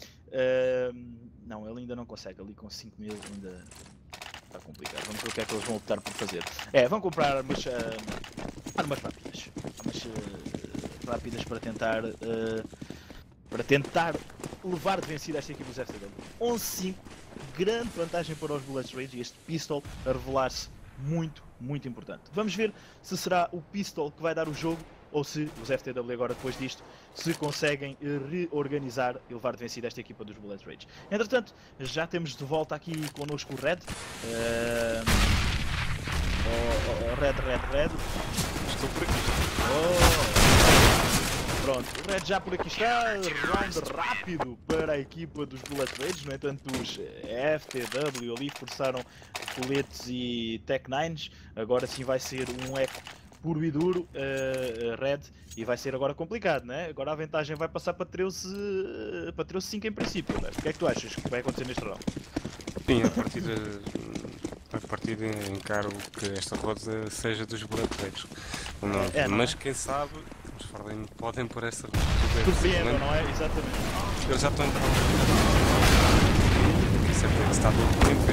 Uh, não, ele ainda não consegue, ali com cinco mil ainda está complicado. Vamos ver o que é que eles vão optar por fazer. É, vão comprar armas, uh, armas rápidas, armas uh, rápidas para tentar uh, para tentar levar de vencida esta equipa dos F T W. onze a cinco, grande vantagem para os Bullets Rage, e este Pistol a revelar-se muito, muito importante. Vamos ver se será o Pistol que vai dar o jogo, ou se os F T W agora, depois disto, se conseguem reorganizar e levar de vencida esta equipa dos Bullets Rage. Entretanto, já temos de volta aqui connosco o Red. Uh... Oh, oh, Red, Red, Red. Estou por aqui. Oh. Pronto, o Red já por aqui está. Round rápido para a equipa dos Bullet Rage. No entanto, os F T W ali forçaram coletes e Tech Nines. Agora sim vai ser um eco puro e duro, uh, Red, e vai ser agora complicado, né? Agora a vantagem vai passar para treze a cinco em princípio, né? O que é que tu achas que vai acontecer neste round? Sim, a partida, a partida encaro que esta roda seja dos Bullet Rage. Não, é, não mas é? quem sabe, os Farlane podem por essa Surpreendam, não é? Exatamente. Eles já estão a entrar no certeza que está todo tempo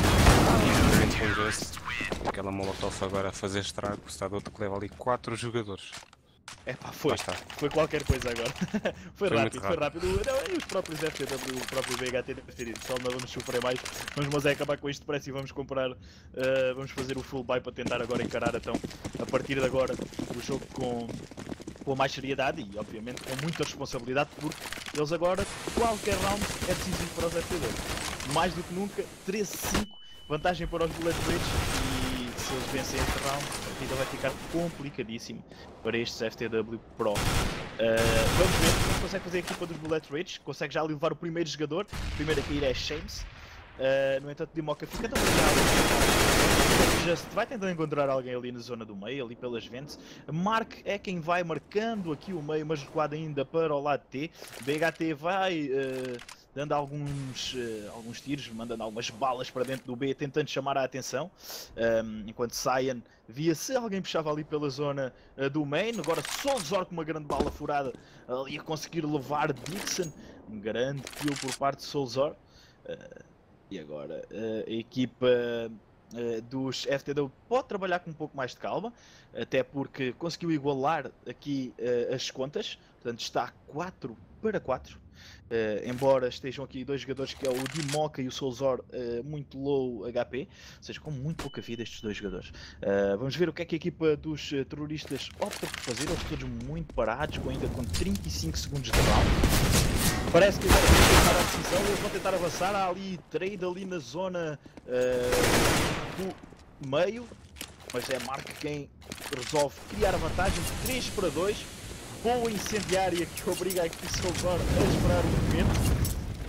com aquela molotov agora a fazer estrago. Está do outro que leva ali quatro jogadores. É pá, foi, está. foi qualquer coisa agora. foi, Foi rápido, muito foi rápido. Não, e os próprios F T W, o próprio B H T deve ter dito, só não vamos sofrer mais, vamos mas é acabar com isto depressa e vamos comprar, uh, vamos fazer o full buy para tentar agora encarar então, a partir de agora, o jogo com, com mais seriedade e obviamente com muita responsabilidade, porque eles agora, qualquer round é decisivo para os F T W. Mais do que nunca, treze a cinco, vantagem para os Bullet Rage, e se eles vencerem este round, a partida vai ficar complicadíssimo para estes F T W Pro. Uh, vamos ver se consegue fazer a equipa dos Bullet Rage, consegue já levar o primeiro jogador, o primeiro a cair é Shames. Uh, no entanto, Dimoka fica tão ligado. Just vai tentando encontrar alguém ali na zona do meio, ali pelas ventes. Mark é quem vai marcando aqui o meio, mas recuado ainda para o lado T. B H T vai uh, dando alguns, uh, alguns tiros, mandando algumas balas para dentro do B, tentando chamar a atenção. Um, enquanto Cyan via se alguém puxava ali pela zona uh, do main. Agora Solzor com uma grande bala furada ali a conseguir levar Dixon. Um grande kill por parte de Solzor. Uh, e agora uh, a equipa uh, dos F T W pode trabalhar com um pouco mais de calma, até porque conseguiu igualar aqui uh, as contas, portanto está quatro para quatro. Uh, embora estejam aqui dois jogadores, que é o Dimoka e o Solzor, uh, muito low H P, ou seja, com muito pouca vida estes dois jogadores. Uh, vamos ver o que é que a equipa dos uh, terroristas opta por fazer. Eles todos muito parados, com ainda com trinta e cinco segundos de round. Parece que agora vão tentar a decisão, eles vão tentar avançar. Há ali trade ali na zona uh, do meio, mas é Mark quem resolve criar a vantagem de três para dois. Boa incendiária que obriga aqui o Solzor a esperar um momento.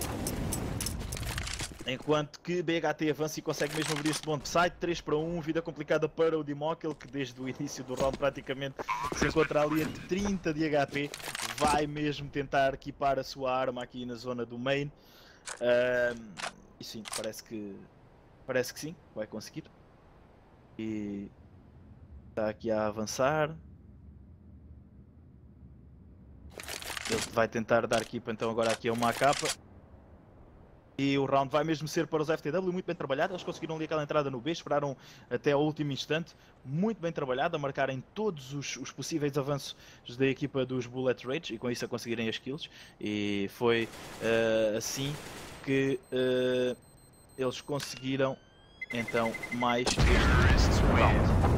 Enquanto que B H T avança e consegue mesmo abrir este bombsite. três para um, vida complicada para o Dimoka, ele que desde o início do round praticamente se encontra ali entre trinta de H P. Vai mesmo tentar equipar a sua arma aqui na zona do main. Uh, e sim, parece que... parece que sim, vai conseguir. E está aqui a avançar. Ele vai tentar dar equipa então agora aqui a uma A K. E o round vai mesmo ser para os F T W, muito bem trabalhado. Eles conseguiram ali aquela entrada no B, esperaram até ao último instante. Muito bem trabalhado, a marcarem todos os, os possíveis avanços da equipa dos Bullet Rage e com isso a conseguirem as kills. E foi uh, assim que uh, eles conseguiram então mais este round.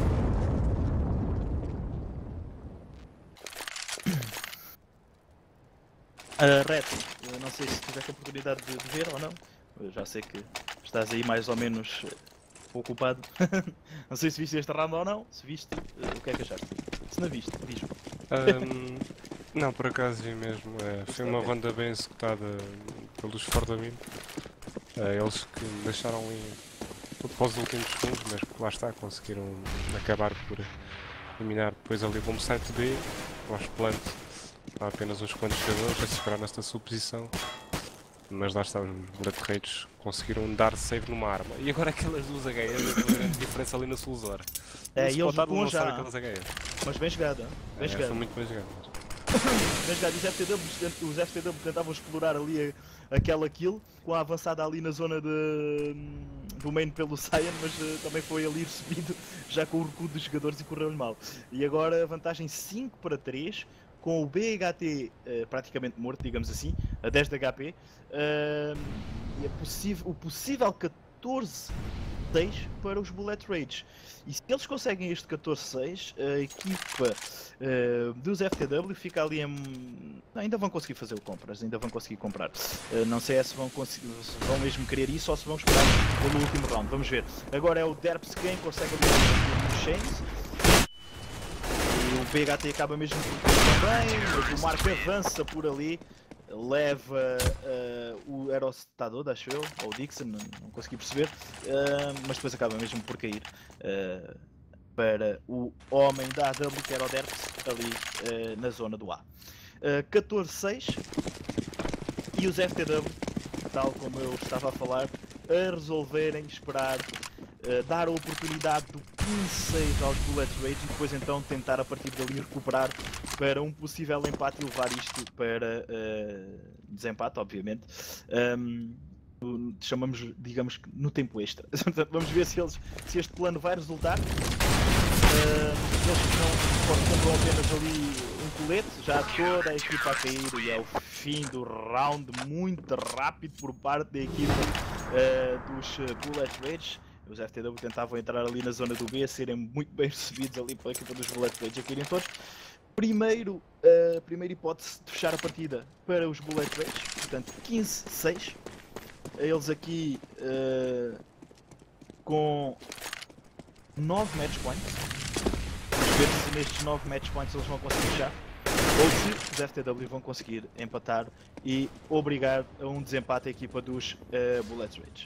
Uh, Red, eu não sei se tiveste a oportunidade de, de ver ou não, eu já sei que estás aí mais ou menos ocupado. Não sei se viste este round ou não, se viste, uh, o que é que achaste? Se não viste, diz-me. Um, não, por acaso vi mesmo, é, foi uma ronda bem executada pelos For The Win. É, eles que deixaram ali tudo para os últimos segundos, mas lá está, conseguiram acabar por eliminar depois ali o bombsite B, aos plant. Há apenas uns quantos jogadores a esperar nesta sua posição, mas lá está, os Bullet Rages conseguiram dar save numa arma. E agora aquelas duas H Es, uma grande diferença ali na Sulzor. É, e eles com já, aquelas H Es. Mas bem jogada, bem é, jogada. Foi muito bem jogada. Bem jogada, os F T W, os F T W tentavam explorar ali a, aquela kill, com a avançada ali na zona de, do main pelo Cyan, mas uh, também foi ali recebido já com o recuo dos jogadores e correu-lhe mal. E agora a vantagem cinco para três. Com o B H T uh, praticamente morto, digamos assim, a dez de H P, uh, e é possível, o possível catorze seis para os Bullet Rage. E se eles conseguem este catorze seis, a equipa uh, dos F T W fica ali em... Ainda vão conseguir fazer o compras, ainda vão conseguir comprar. Uh, não sei se vão, conseguir, se vão mesmo querer isso ou se vão esperar pelo último round, vamos ver. Agora é o Derps quem consegue ali o Chains. O B H T acaba mesmo por também, mas o Marco avança por ali, leva uh, o Erostador, acho eu, ou o Dixon, não, não consegui perceber, uh, mas depois acaba mesmo por cair uh, para o homem da A W, que era o Derps, ali uh, na zona do A. Uh, catorze seis, e os F T W, tal como eu estava a falar, a resolverem esperar, uh, dar a oportunidade do quinze seis aos Bullet Rage e depois então tentar a partir dali recuperar para um possível empate e levar isto para uh, desempate, obviamente. Um, chamamos, digamos, no tempo extra. Vamos ver se, eles, se este plano vai resultar. Uh, eles não compram apenas ali um colete, já toda a equipa a cair e é o fim do round muito rápido por parte da equipa uh, dos Bullet Rage. Os F T W tentavam entrar ali na zona do B, a serem muito bem recebidos ali pela equipa dos Bullet Rage, a caírem todos. Primeiro, uh, primeira hipótese de fechar a partida para os Bullet Rage, portanto quinze seis. Eles aqui uh, com nove match points. Vamos ver se nestes nove match points eles vão conseguir fechar, ou se os F T W vão conseguir empatar e obrigar a um desempate a equipa dos uh, Bullet Rage.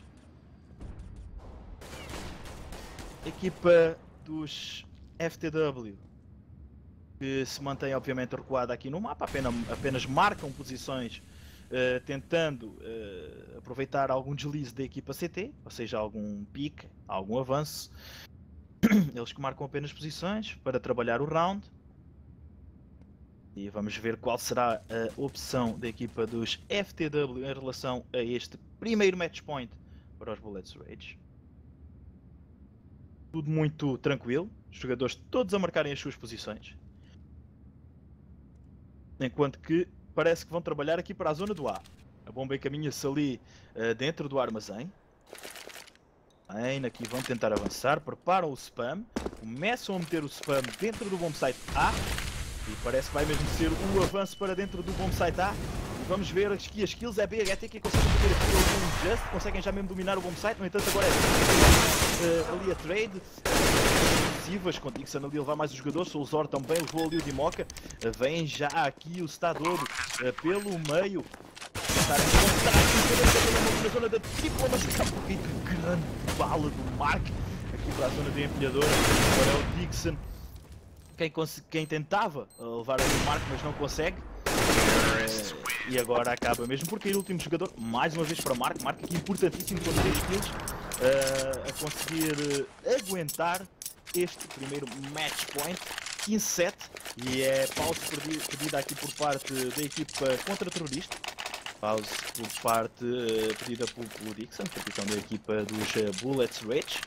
A equipa dos F T W, que se mantém obviamente recuada aqui no mapa, apenas, apenas marcam posições uh, tentando uh, aproveitar algum deslize da equipa C T, ou seja, algum pique, algum avanço. Eles que marcam apenas posições para trabalhar o round. E vamos ver qual será a opção da equipa dos F T W em relação a este primeiro match point para os Bullet Rage. Tudo muito tranquilo, os jogadores todos a marcarem as suas posições. Enquanto que parece que vão trabalhar aqui para a zona do A. A bomba encaminha-se ali uh, dentro do armazém. Bem, aqui vão tentar avançar, preparam o spam, começam a meter o spam dentro do bombsite A. E parece que vai mesmo ser o avanço para dentro do bombsite A. E vamos ver aqui as kills, é B H T que conseguem fazer aqui um just, conseguem já mesmo dominar o bombsite, no entanto agora é uh, ali a trade. Defensivas, com Dixon ali a levar mais os jogadores, o Zor também levou ali o Dimoka. Uh, vem já aqui o Stador uh, pelo meio. Tentar encontrar aqui na zona da tripla, mas está um pouquinho de grande bala do Mark. Aqui para a zona de empilhador, agora é o Dixon. Quem, quem tentava levar ali o Mark, mas não consegue. Uh, e agora acaba mesmo por cair o último jogador, mais uma vez para Mark. Mark aqui importantíssimo com três kills. uh, a conseguir uh, aguentar este primeiro match point, quinze sete, e é pausa pedida aqui por parte da equipa contra-terrorista. Pausa por parte uh, pedida pelo, pelo Dixon, capitão da equipa dos uh, Bullets Rage.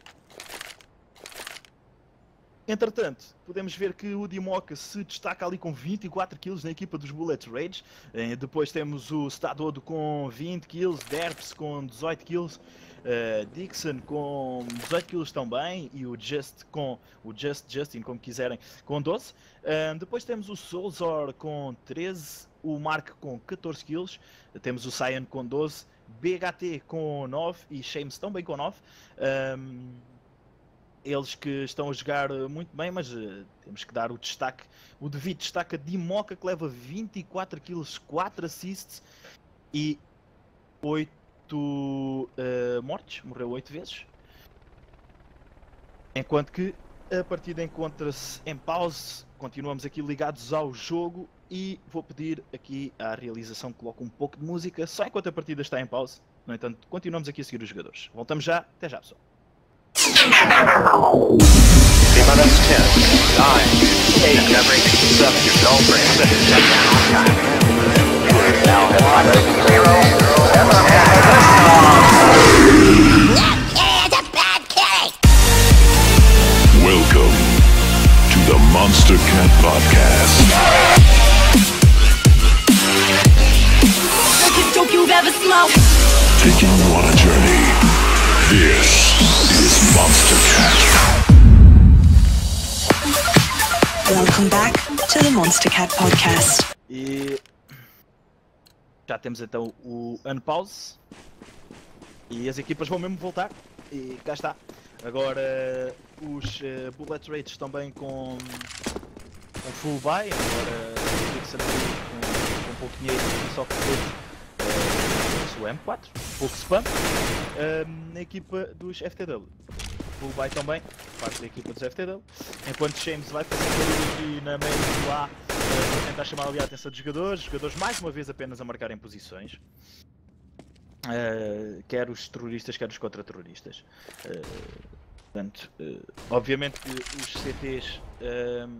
Entretanto, podemos ver que o Dimoka se destaca ali com vinte e quatro kills na equipa dos Bullet Rage. Eh, depois temos o Stadodo com vinte kills, Derps com dezoito kills, uh, Dixon com dezoito kills também e o Just com o Just Justin, como quiserem, com doze. Uh, depois temos o Soulzor com treze, o Mark com catorze kills, temos o Cyan com doze, B H T com nove e Shames também com nove. Um, Eles que estão a jogar muito bem, mas uh, temos que dar o destaque, o devido destaque a Dimoka, que leva vinte e quatro kills, quatro assists e oito uh, mortes, morreu oito vezes. Enquanto que a partida encontra-se em pause, continuamos aqui ligados ao jogo e vou pedir aqui à realização que coloque um pouco de música, só enquanto a partida está em pause. No entanto, continuamos aqui a seguir os jogadores. Voltamos já, até já pessoal. T-minus ten, nine, eight, seven, your girlfriend said to shut down on time. Now hit my rating zero, zero, That kid's a bad kitty! Welcome to the Monster Cat Podcast. Biggest joke you've ever smoked! Taking you on a journey. This is Monster Cat. Welcome back to the Monster Cat Podcast. E já temos então o unpause e as equipas vão mesmo voltar e cá está. Agora os uh, Bullet Rage também com, com full buy, agora tem que ser com, com pouco dinheiro só que depois uh, o M quatro, pouco spam, uh, na equipa dos F T W. Full buy também, parte da equipa dos F T W, enquanto Shames vai fazer aqui na main do A para tentar chamar ali a atenção dos jogadores, os jogadores mais uma vez apenas a marcarem posições, uh, quer os terroristas, quer os contra-terroristas. Uh, portanto, uh, obviamente que os C Ts uh,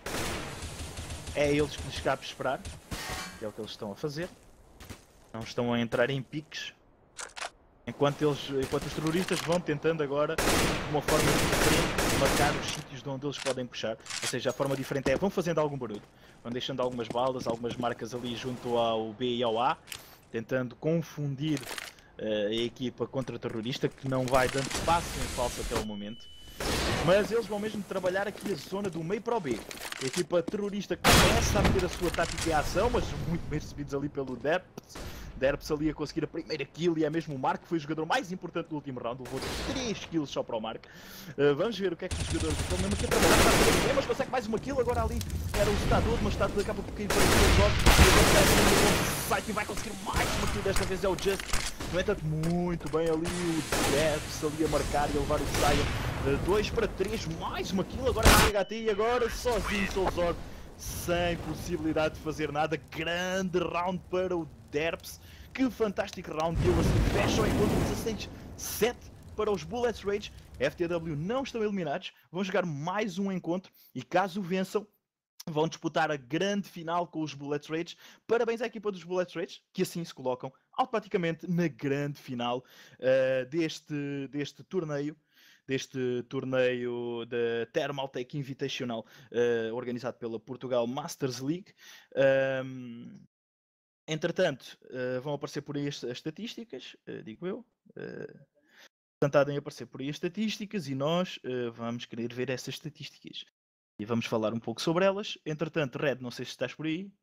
é eles que lhes cabe esperar, que é o que eles estão a fazer, não estão a entrar em piques. Enquanto, eles, enquanto os terroristas vão tentando agora, de uma forma diferente, marcar os sítios de onde eles podem puxar. Ou seja, a forma diferente é, vão fazendo algum barulho, vão deixando algumas balas, algumas marcas ali junto ao B e ao A, tentando confundir uh, a equipa contra-terrorista, que não vai dando passo em falso até o momento. Mas eles vão mesmo trabalhar aqui a zona do meio para o B. A equipa terrorista começa a meter a sua tática em ação, mas muito bem recebidos ali pelo Derps. Derps ali a conseguir a primeira kill e é mesmo o Mark, que foi o jogador mais importante do último round, levou três kills só para o Mark. Uh, vamos ver o que é que os jogadores estão mesmo aqui a trabalhar para fazer bem, mas consegue mais uma kill. Agora ali era o Stadodo, mas o Stadodo acaba por cair para os dois jogos e agora e vai conseguir mais uma kill, desta vez é o Just. No entanto, muito bem ali o Derps ali a marcar e a levar o Saya dois para três, mais uma kill agora no H T e agora sozinho Soulzor, sem possibilidade de fazer nada. Grande round para o Derps, que fantástico round, deu assim, fecha o encontro dezasseis sete para os Bullets Rage. F T W não estão eliminados, vão jogar mais um encontro e caso vençam, vão disputar a grande final com os Bullets Rage. Parabéns à equipa dos Bullets Rage, que assim se colocam automaticamente na grande final uh, deste, deste torneio. Deste torneio da Thermaltake Invitational, uh, organizado pela Portugal Masters League. Um, entretanto, uh, vão aparecer por aí as, as estatísticas, uh, digo eu. Uh, portanto, em aparecer por aí as estatísticas e nós uh, vamos querer ver essas estatísticas. E vamos falar um pouco sobre elas. Entretanto, Red, não sei se estás por aí.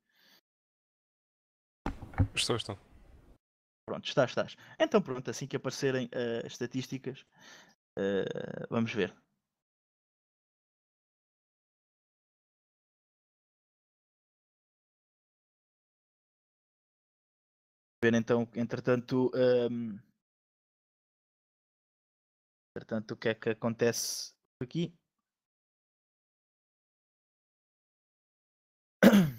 Estou, estou. Pronto, estás, estás. Então pronto, assim que aparecerem uh, as estatísticas, Uh, vamos ver. Ver então, entretanto, um, entretanto, o que é que acontece aqui?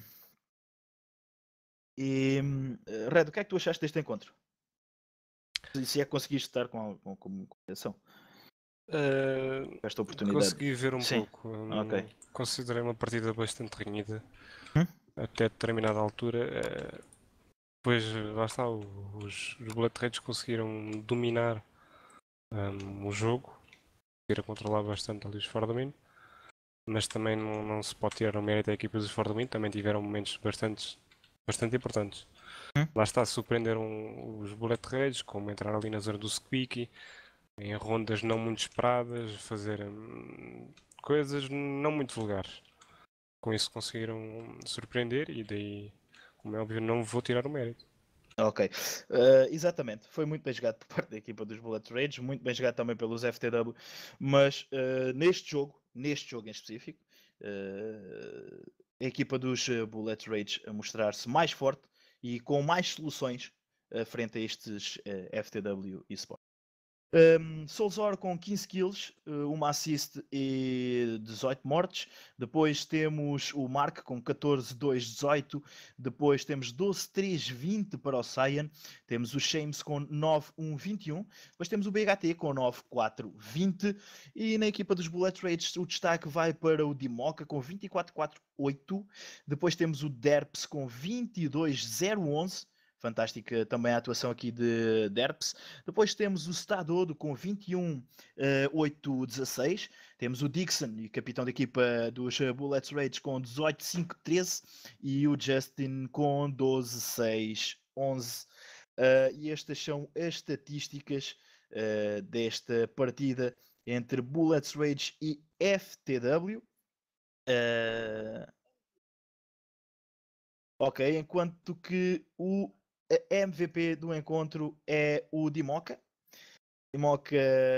E Red, o que é que tu achaste deste encontro? Se, se é que conseguiste estar com com, com comunicação. Uh, Esta oportunidade. consegui ver um Sim. pouco. Hum, Ok. Considerei uma partida bastante renhida. Hum? Até determinada altura. Uh, pois lá está, os, os Bullet Raids conseguiram dominar um, o jogo. Conseguiram controlar bastante ali os For the Win. Mas também não, não se pode tirar o mérito da equipa dos For the Win. Também tiveram momentos bastante, bastante importantes. Hum? Lá está, surpreenderam os Bullet Raids, como entrar ali na zona do Squeaky, em rondas não muito esperadas, fazer hum, coisas não muito vulgares. Com isso conseguiram surpreender e daí, como é óbvio, não vou tirar o mérito. Ok, uh, exatamente, foi muito bem jogado por parte da equipa dos Bullet Raids, muito bem jogado também pelos F T W, mas uh, neste jogo, neste jogo em específico, uh, a equipa dos uh, Bullet Raids a mostrar-se mais forte e com mais soluções uh, frente a estes uh, F T W eSports. Um, Soulzor com quinze kills, uma assist e dezoito mortes. Depois temos o Mark com catorze, dois, dezoito. Depois temos doze, três, vinte para o Cyan. Temos o Shames com nove, um, vinte e um. Depois temos o B H T com nove, quatro, vinte. E na equipa dos Bullet Raids o destaque vai para o Dimoka com vinte e quatro, quatro, oito. Depois temos o Derps com vinte e dois, zero, onze. Fantástica também a atuação aqui de Derps. Depois temos o Stadodo com vinte e um, oito, dezasseis. Temos o Dixon, capitão da equipa dos Bullet Raids, com dezoito, cinco, treze. E o Justin com doze, seis, onze. Uh, e estas são as estatísticas uh, desta partida entre Bullet Raids e F T W. Uh, ok, enquanto que o a M V P do encontro é o Dimoka. Dimoka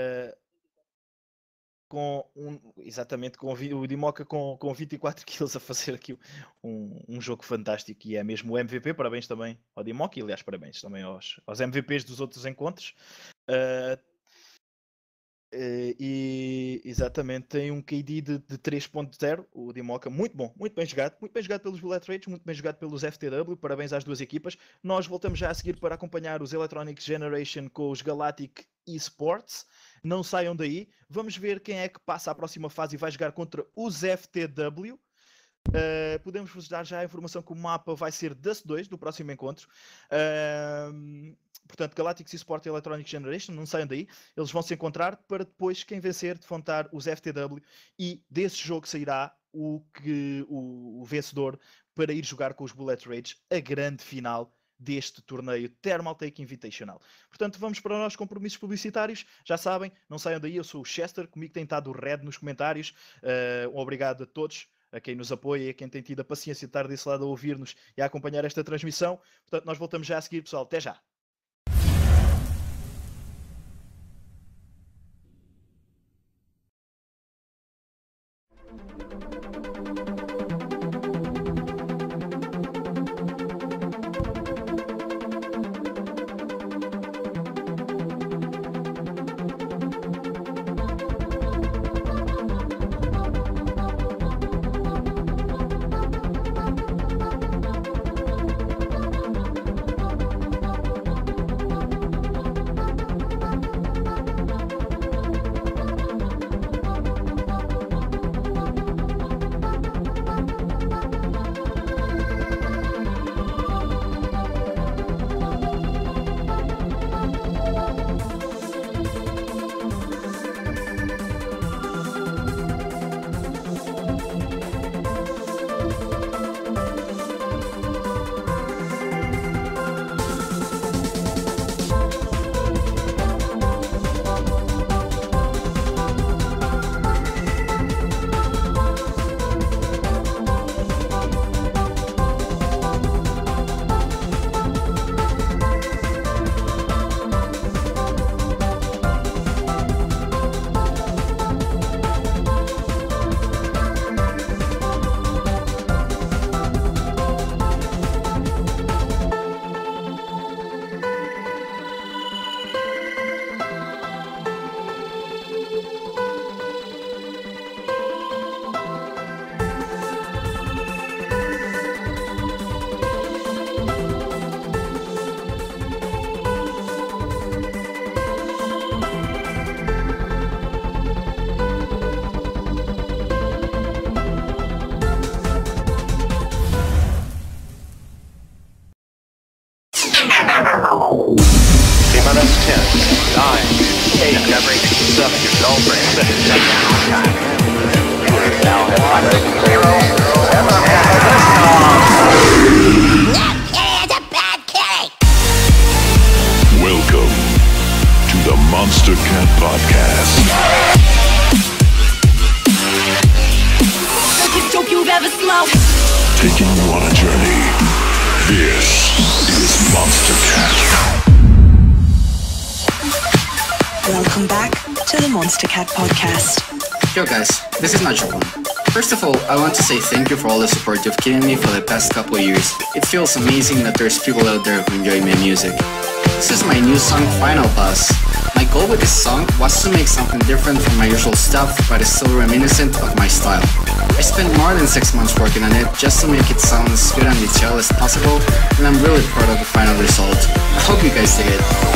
com um, exatamente com o Dimoka com, com vinte e quatro kills a fazer aqui um, um jogo fantástico e é mesmo o M V P. Parabéns também ao Dimoka e aliás parabéns também aos, aos M V Ps dos outros encontros. Uh, Uh, e exatamente tem um K D de, de três ponto zero, o Dimoka, muito bom, muito bem jogado, muito bem jogado pelos Bullet Raids, muito bem jogado pelos F T W, parabéns às duas equipas. Nós voltamos já a seguir para acompanhar os Electronic Generation com os Galactic eSports. Não saiam daí, vamos ver quem é que passa à próxima fase e vai jogar contra os F T W. Uh, podemos vos dar já a informação que o mapa vai ser Dust dois do próximo encontro. Uh, Portanto, Galactic eSport e Electronic Generation, não saiam daí, eles vão se encontrar para depois quem vencer defrontar os F T W e desse jogo sairá o, que, o, o vencedor para ir jogar com os Bullet Raids a grande final deste torneio Thermaltake Invitational. Portanto, vamos para os nossos compromissos publicitários. Já sabem, não saiam daí, eu sou o Chester, comigo tem estado o Red nos comentários. Uh, um obrigado a todos, a quem nos apoia e a quem tem tido a paciência de estar desse lado a ouvir-nos e a acompanhar esta transmissão. Portanto, nós voltamos já a seguir, pessoal. Até já! Hey, Discovery, what's up? Your girlfriend said to shut down on time. Now hit one zero seven. That kitty is a bad kitty! Welcome to the Monster Cat Podcast. Biggest joke you've ever smoked. Taking you on a journey. This is Monster Cat. Welcome back to the Monster Cat Podcast. Yo guys, this is Najokon. First of all, I want to say thank you for all the support you've given me for the past couple of years. It feels amazing that there's people out there who enjoy my music. This is my new song, Final Boss. My goal with this song was to make something different from my usual stuff, but it's still reminiscent of my style. I spent more than six months working on it just to make it sound as good and detailed as possible, and I'm really proud of the final result. I hope you guys dig it.